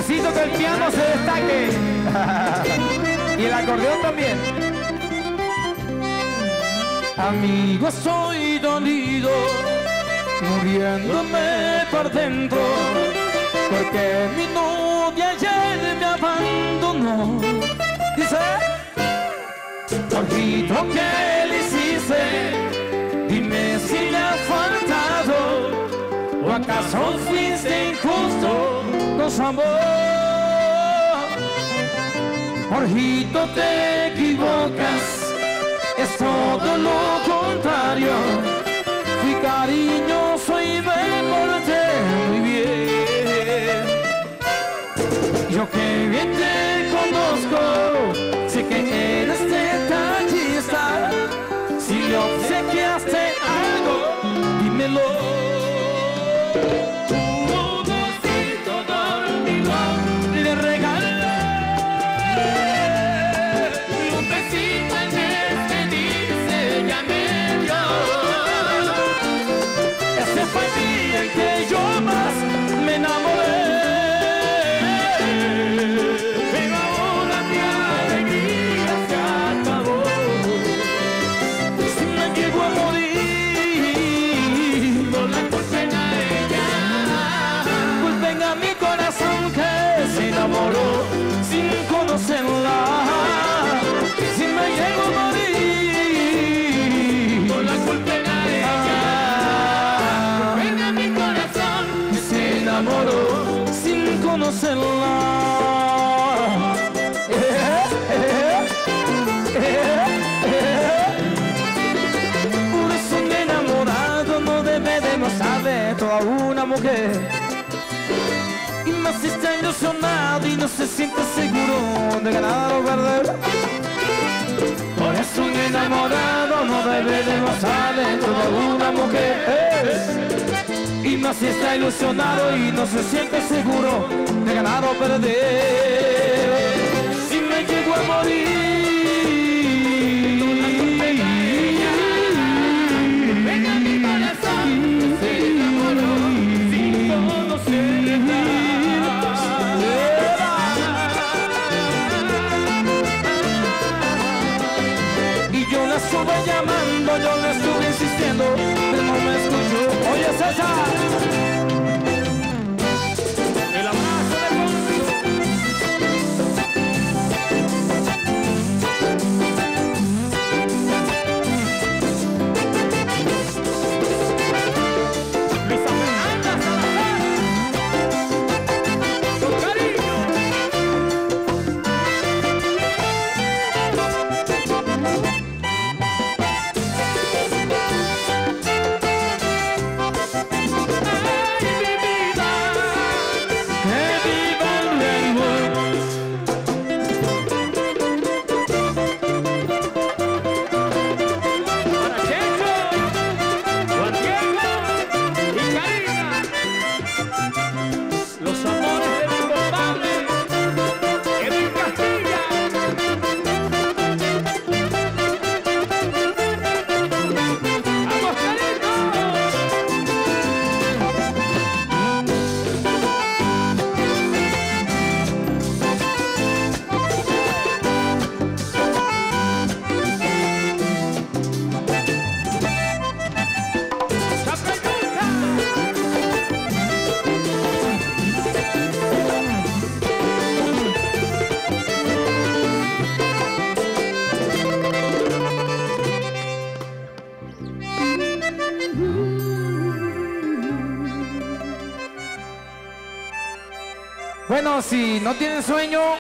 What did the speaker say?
Necesito que el piano se destaque. Y el acordeón también. Amigo, estoy dolido, muriéndome por dentro, porque mi novia ayer me abandonó. Dice, Jorgito, ¿qué le hiciste? Dime si le ha faltado, o acaso fuiste injusto, nos amó. Jorgito, te equivocas, es todo lo contrario. Fui cariñoso y me porté muy bien. Yo que bien te conozco, sé que eres detallista. Si le obsequiaste algo, dímelo. Sin conocerla, si me llego a morir, por la culpa era ella. Venga mi corazón, que se enamoró sin conocerla. Por eso un enamorado no debe de no saber toda una mujer. Y más si está ilusionado y no se siente seguro de ganar o perder. Por eso un enamorado no debe demostrar dentro de una mujer. Y más si está ilusionado y no se siente seguro de ganar o perder. Si me llego a morir, venga mi corazón, se enamoró sin conocerla. La estuve llamando, yo le estuve insistiendo, pero no me escuchó. Oye, César, el abrazo de Luisa Fernanda Salazar, con cariño. Bueno, si no tienen sueño,